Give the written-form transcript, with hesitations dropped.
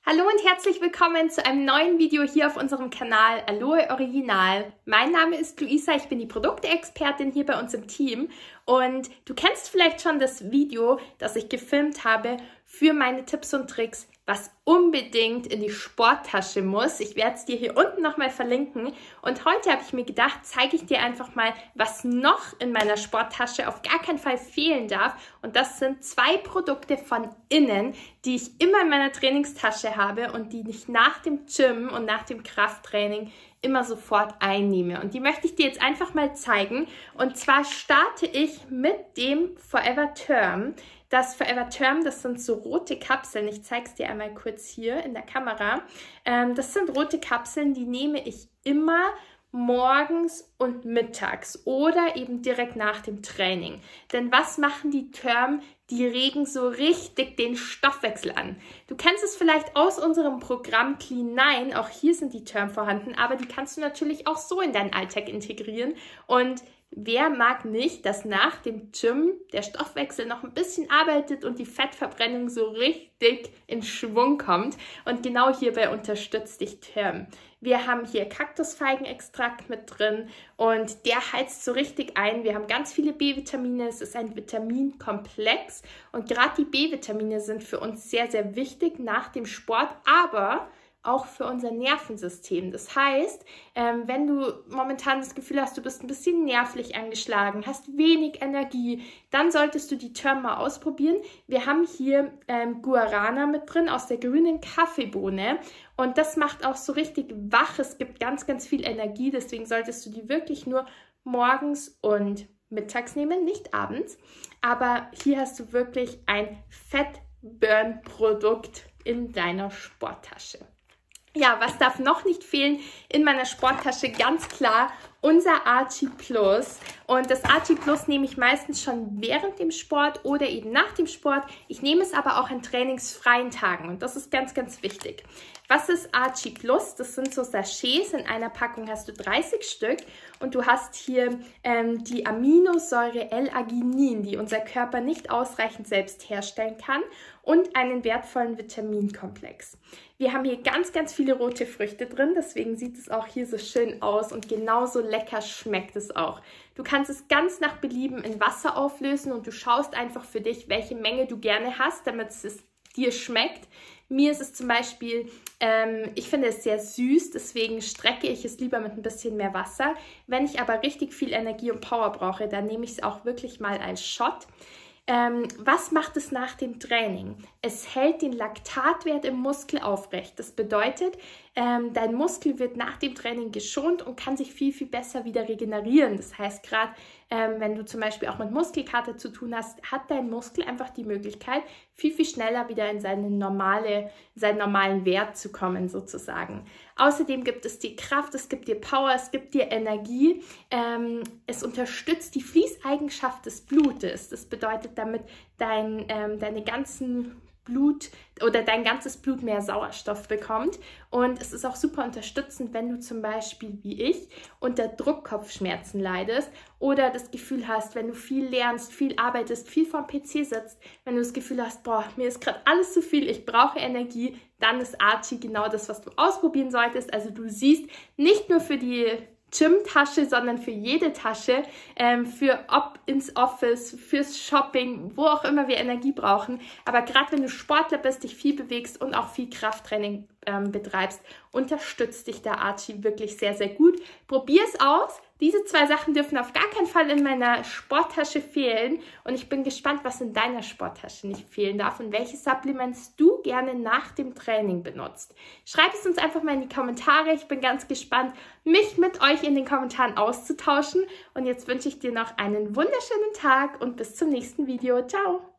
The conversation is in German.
Hallo und herzlich willkommen zu einem neuen Video hier auf unserem Kanal Aloe Original. Mein Name ist Luisa, ich bin die Produktexpertin hier bei uns im Team und du kennst vielleicht schon das Video, das ich gefilmt habe für meine Tipps und Tricks, was unbedingt in die Sporttasche muss. Ich werde es dir hier unten nochmal verlinken und heute habe ich mir gedacht, zeige ich dir einfach mal, was noch in meiner Sporttasche auf gar keinen Fall fehlen darf, und das sind 2 Produkte von innen, die ich immer in meiner Trainingstasche habe und die ich nach dem Gym und nach dem Krafttraining immer sofort einnehme. Und die möchte ich dir jetzt einfach mal zeigen. Und zwar starte ich mit dem Forever Term. Das Forever Term, das sind so rote Kapseln. Ich zeige es dir einmal kurz hier in der Kamera. Das sind rote Kapseln, die nehme ich immer morgens und mittags oder eben direkt nach dem Training. Denn was machen die Term? Die regen so richtig den Stoffwechsel an. Du kennst es vielleicht aus unserem Programm Clean 9, auch hier sind die Term vorhanden, aber die kannst du natürlich auch so in deinen Alltag integrieren. Und wer mag nicht, dass nach dem Gym der Stoffwechsel noch ein bisschen arbeitet und die Fettverbrennung so richtig in Schwung kommt? Und genau hierbei unterstützt dich Term. Wir haben hier Kaktusfeigenextrakt mit drin und der heizt so richtig ein. Wir haben ganz viele B-Vitamine, es ist ein Vitaminkomplex und gerade die B-Vitamine sind für uns sehr, sehr wichtig nach dem Sport, aber auch für unser Nervensystem. Das heißt, wenn du momentan das Gefühl hast, du bist ein bisschen nervlich angeschlagen, hast wenig Energie, dann solltest du die Term mal ausprobieren. Wir haben hier Guarana mit drin aus der grünen Kaffeebohne und das macht auch so richtig wach. Es gibt ganz, ganz viel Energie, deswegen solltest du die wirklich nur morgens und mittags nehmen, nicht abends. Aber hier hast du wirklich ein Fett-Burn-Produkt in deiner Sporttasche. Ja, was darf noch nicht fehlen in meiner Sporttasche? Ganz klar unser Archie Plus. Und das Archie Plus nehme ich meistens schon während dem Sport oder eben nach dem Sport. Ich nehme es aber auch an trainingsfreien Tagen und das ist ganz, ganz wichtig. Was ist Archie Plus? Das sind so Sachets. In einer Packung hast du 30 Stück und du hast hier die Aminosäure L-Arginin, die unser Körper nicht ausreichend selbst herstellen kann, und einen wertvollen Vitaminkomplex. Wir haben hier ganz, ganz viele rote Früchte drin, deswegen sieht es auch hier so schön aus und genauso lecker schmeckt es auch. Du kannst es ganz nach Belieben in Wasser auflösen und du schaust einfach für dich, welche Menge du gerne hast, damit es dir schmeckt. Mir ist es zum Beispiel, ich finde es sehr süß, deswegen strecke ich es lieber mit ein bisschen mehr Wasser. Wenn ich aber richtig viel Energie und Power brauche, dann nehme ich es auch wirklich mal als Shot. Was macht es nach dem Training? Es hält den Laktatwert im Muskel aufrecht. Das bedeutet, dein Muskel wird nach dem Training geschont und kann sich viel, viel besser wieder regenerieren. Das heißt, gerade wenn du zum Beispiel auch mit Muskelkater zu tun hast, hat dein Muskel einfach die Möglichkeit, viel, viel schneller wieder in seinen normalen Wert zu kommen sozusagen. Außerdem gibt es dir Kraft, es gibt dir Power, es gibt dir Energie. Es unterstützt die Fließeigenschaft des Blutes. Das bedeutet, damit dein ganzes Blut mehr Sauerstoff bekommt. Und es ist auch super unterstützend, wenn du zum Beispiel, wie ich, unter Druckkopfschmerzen leidest oder das Gefühl hast, wenn du viel lernst, viel arbeitest, viel vorm PC sitzt, wenn du das Gefühl hast, boah, mir ist gerade alles zu viel, ich brauche Energie, dann ist Archie genau das, was du ausprobieren solltest. Also du siehst, nicht nur für die Gym-Tasche, sondern für jede Tasche, für ob ins Office, fürs Shopping, wo auch immer wir Energie brauchen. Aber gerade wenn du Sportler bist, dich viel bewegst und auch viel Krafttraining betreibst, unterstützt dich der Archie wirklich sehr, sehr gut. Probier es aus. Diese 2 Sachen dürfen auf gar keinen Fall in meiner Sporttasche fehlen und ich bin gespannt, was in deiner Sporttasche nicht fehlen darf und welche Supplements du gerne nach dem Training benutzt. Schreib es uns einfach mal in die Kommentare. Ich bin ganz gespannt, mich mit euch in den Kommentaren auszutauschen und jetzt wünsche ich dir noch einen wunderschönen Tag und bis zum nächsten Video. Ciao!